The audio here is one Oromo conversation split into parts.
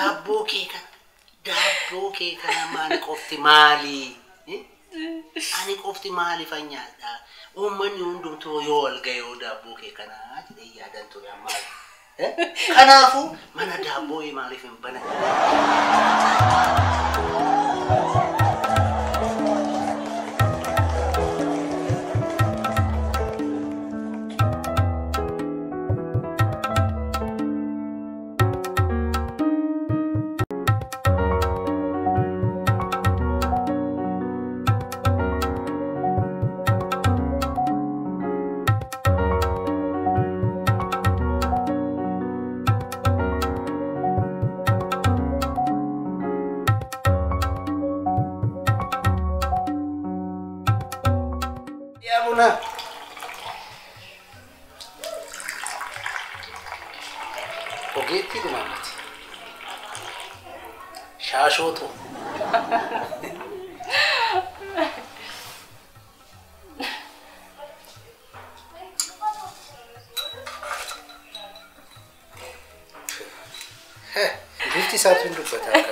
Dabbo kee kana maani qofti maali? Ani qofti maali fanyadha? Uummanni hundumtuu yoo wal ga'ee dabbo kee kana jedhee yaadan ture maali? Kanaafu mana dabbo maaliif hin banan? Buna. Ogeetti dhumaamati. Shaashootu. Bifti isaatu hin dubbataa.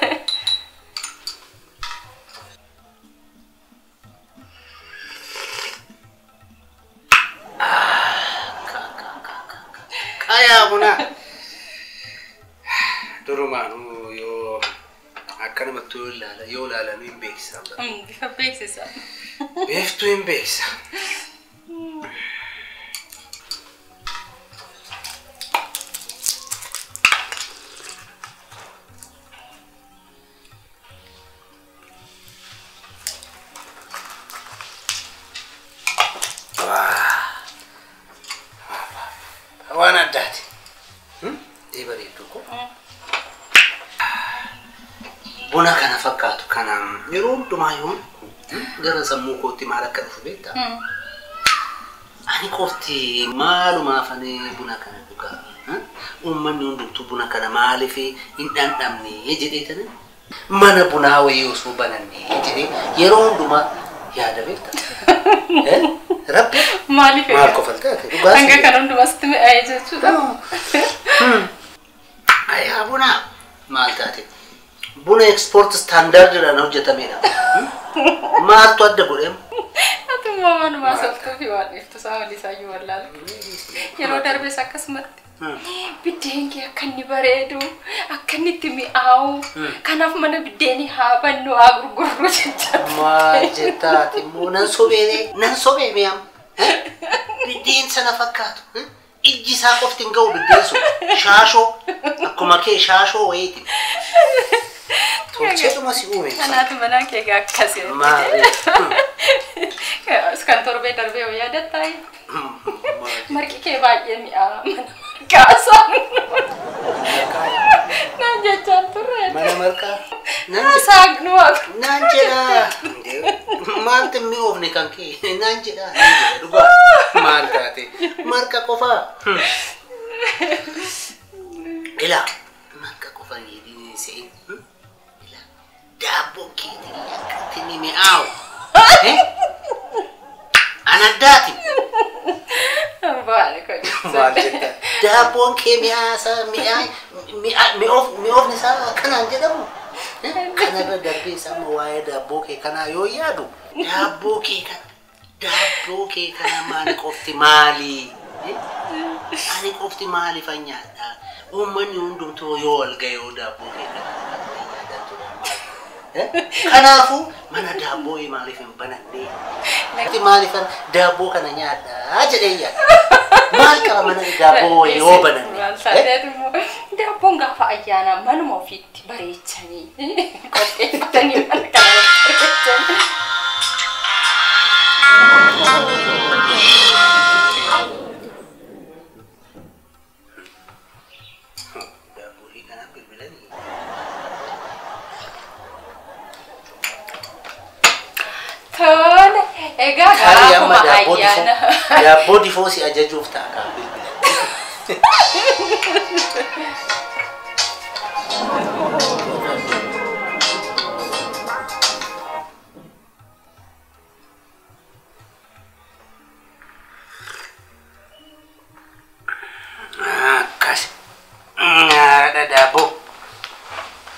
Buna durumanu yo akkana mattu yo lala no imbekisa bifa bekisa beftu imbekisa wana dati buna kana fakkaatu kana yeroo hundumaa yoon gara sammuu kootti maal akka dhufu beektaa? Ani qofti maalumaaf ani buna kana dhugaa uummanni hundumtuu buna kana maaliif hin dhandhamne jedheetani mana bunaa wayii osoo banannee jedhee yeroo hundumaa yaada beektaa? Rabbi maaliif maal kofaltaate dhugaa hanga kana hundumaa sitti mi'aaye jechuudha. Ayaa buna maal taate? Buna export standard la hojjetamedha. Maaltu adda godhem? Atuma manuma saftuu fi waan iftu saawwan isaayyuu wallaala. Yeroo darbees akkasumatti biddeen kee akka inni bareedu akka inni itti mi'aawu kanaaf mana biddeenii haa bannu haa gurgurru jecha. Maal jettaati immoo nan sobee mi'am. Biddeen sana fakkaatu. Ijji isaa qofti hin ga'u biddeen sun shaashoo akkuma kee shaashoo wayiiti. Tolcheetuma si uume. Kanaatu mana kee akkasii. Maali? Kan torbee darbee yoo yaadatta marqi kee baay'ee mi'aawa mana marqaasaan. Naan jechaan turre. Mana marqaa? Saaqnu waaqa. Naan jedhaa. Maaltu mi'oofne kan kee? Naan jedhaa. Dhugaa maal taate? Marqa qofaa. Ilaa marqa qofaa jedhanii se'e. Dabbo kiti yakatini mi'aawu. Anaddaati. Baale kodi. Maal jetta? Dabboon kee mi'oofni isaa kanaan jedhamu. Kanarra darbee isaa waa'ee dabboo kee kanaa yoo yaadu dabboo kee kana maani qofti maali? Ani qofti maali fanyadha? Uummanni hundumtuu yoo wal ga'ee dabboo kee kana kanaafu mana dabbo maaliif hin bananne? Natti maalifan dabbo kana nyaadha jedhee yaada. Maal qaba mana dabbo yoo bananne? Dabboon gaafa ayyaana manuma ofiitti bareechanii qopheeffatanii mana kana bareechanii. Tole, egaa gaafuma ayyaana. Dabbo difoosi ajajuuf ta'a kan bilbila. Akkas. Ada dabbo.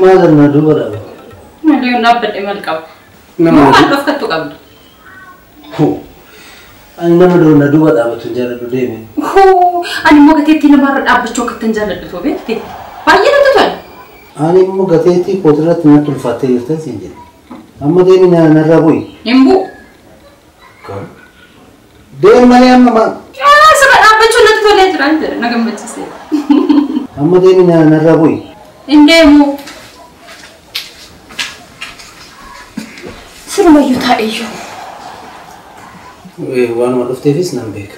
ماذا ندور أبو مليون نبض ملكه نعم ما لفكتو قبل هو أنا ندور أبو تجارة ديمي هو أنا مو قتيتي نمر أبو شوك تنجال الدوبي باينة تطول أنا مو قتيتي قدرة نطول فاتي يستنجد أما ديمي نرابوي يمبو كم ديم مالي أما ما سبب أبو شو نطول يترانت نعم بتشسي أما ديمي نرابوي إندمو سلام يوتا إيشو وانا ما رفت فيس نمبيك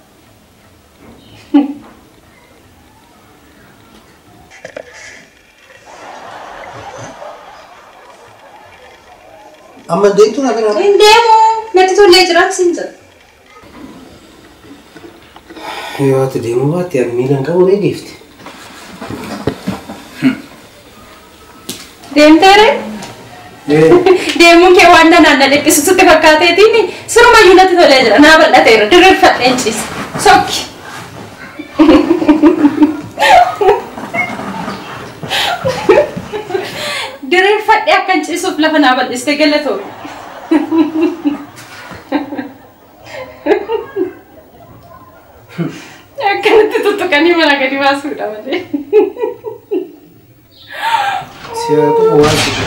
أما ديتو نبينا إندمو نتطول يترانت سينزل يا تديمو بات يعني ميلان كابو ليه جيفت ديم ترى ديمون كي وانا نانا لك سوسة فكاتة تيني سرو ما يونا تطول يجرا نابل لا تيرا ترى فتنشيس سوك درين فتي أكن شيء لا فنابل استقلة ثور أكن تتوقعني ما نقدر يواسودا مالي siapa kawan itu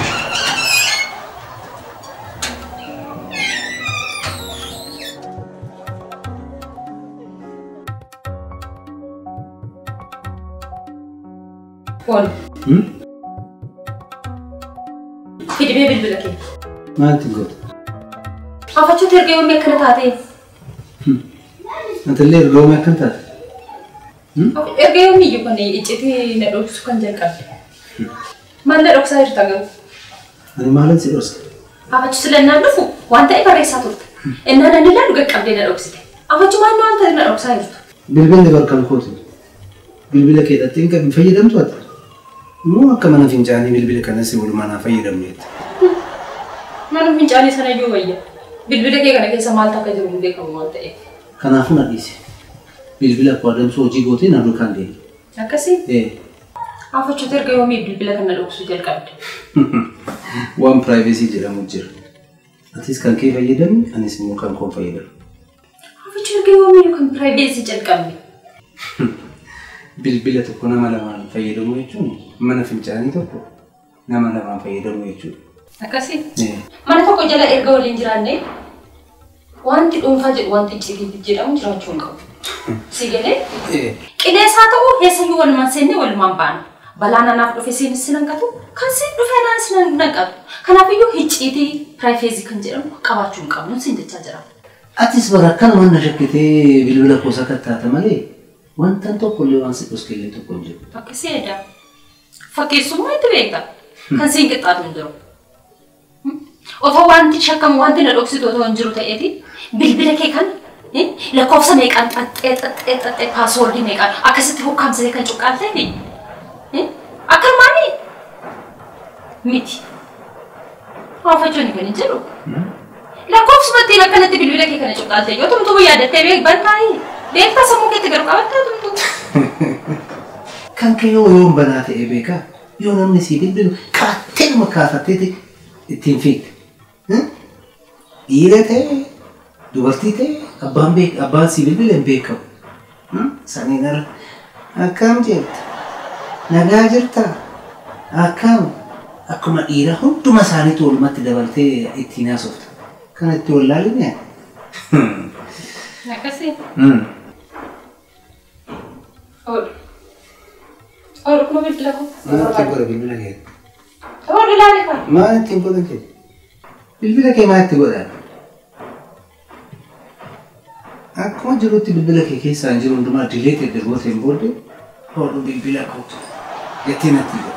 Pon. Fidi bebe bilaki. ما تقول Apa cuci terkait orang yang kena tadi? أنت اللي روما كنت Ergai orang ni juga ni, itu nak dok sukan jalan. Mana dok saya tertanggung. أنا ما لنسي أرسل Apa cuci lena nufu? Wanta ibar resa tu. Enna nani lah juga kabel nak dok sih. Apa cuma wanta nak dok saya tu. بالبند بركان خوتي بالبلا كده تنك بفيدم توت مو كمان فنجاني بالبلا كان نسي ولا ما أنا فيدم نيت Mana mencari sana juga ya. Bil-bil ke kan ke samal tak kerja rumah kamu mante. كان أفنى ديسي بالبلا قادم سوجي قوتي نادو كان دي Apa sih? Apa cuci terkait orang ni bil-bil kan nak dok sudah kabel. وان برايفسي جرا مجر أتيس كان كيف فيدم أنا اسمه كان كون فيدم Apa cuci terkait orang ni kan privacy jalan kabel. بالبلا تكون ما لما فيدم ويجون ما أنا فنجاني توكو نما لما فيدم ويجون Apa sih? Mana tu kau jalan erga oleh jiran ni? Wanti umfaj wanti ciri jiran jiran cungkau. Sigale? Kini satu hesa yuan masenya wal mampan. Balana nak profesi ni senang katu, kasi profesi ni senang nak katu. Kenapa yu hiciti privacy kan jiran kabar cungkau nusin jajaran. أتيس بركان وانا شكتي بالبلا كوسا كتا تمالي وان تنتو كل وان سيكوس كيلي تو كونجو Apa sih ada? Fakir semua itu beda. Kan singkat tak menjauh. Atau wanti cakap wanti nak oksidu atau anjur tak edi, bil-bil ke kan? Lekop sana ikan password ini kan? Akas itu bukan saya kan cukar tadi. Akan mana? Miti. Apa cuci ni kan anjur? Lekop seperti nak kan nanti bil-bil ke kan cukar tadi. Yo tuh ya ada TV bantai. Dekta semua kita geruk awak tuh. كان كيو يوم بنات إبيكا يوم نمسي بالبلا كاتل مكافتي تنفيك إيرته دوبرتيته أبان بيك أبان سيبل بلن بيكو سانينر أكام جرت نجاجرتا أكام أكما إيره هم توما ساني تول ما تدبرتي إتينا صوت كانت تول لالي Makasih. Or kuma bil aku. ما تقول بالبلا كده Or dilali kan? ما أنت تقول كده بالبلا كده ما تقول أكما جروتي بالبلا كده سانجرو عندما ديليت الدربوت ينبودي هو بالبلا كوت يتينا تيجا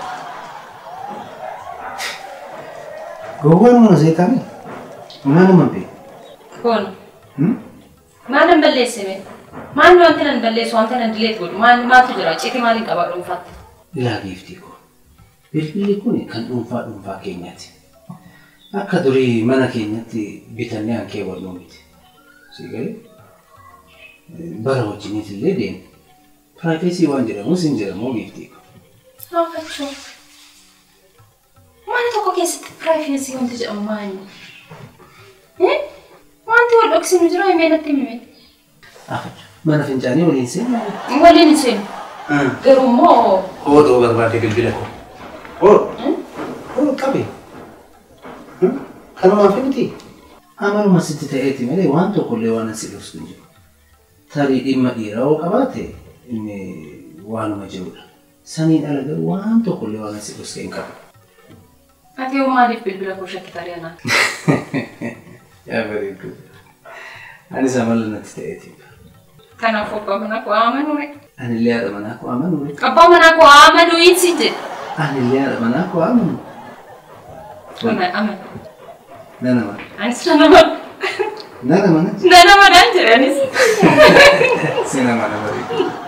Gawin mo na sa itami. Mana naman be? Kon. Mana balles me? Man wanti nan balles wanti nan delete god. Man ma tu jira chiti malin ka ba dum fat. Lagi ifti ko. Bilbili ko ni kan umfa keenyati. Akka duri mana keenyatti bitanne anke wallo miti. Sigale? Bara wajjiniti illee deemu. Privacy waan jedhamu sin jedhamu ifti ko. Haa fachu. Maali tokko keessatti privacy wanti jedhamu maali? Wanti wal dhoksinu jira himee natti himee. Mana fincaanii waliin seenu? Waliin seenu. Garuu immoo Hodoo barbaade bilbila koo. Qabe. Kanumaaf miti. Amaluma sitti ta'eeti malee waan tokkollee waan asii dhoksu hin jiru. Tarii dhimma dhiiraa hoo qabaate inni waanuma jirudha. Saniin ala garuu waan tokkollee waan asii dhoksu hin qabu. Ati yoo maaliif bilbila koo shakkitarii anaa? Yaa bareedu. Anis amala natti ta'eeti. Kanaafuu abbaa manaa koo amanuure. Anillee haadha manaa koo amanuure. Abbaa manaa koo amanuu itsi jedhe. Anillee haadha manaa koo amanu. Aman. Nanaman. Anis nanaman. Nanaman? Nanaman jedhe anis. Sinamana bareedu.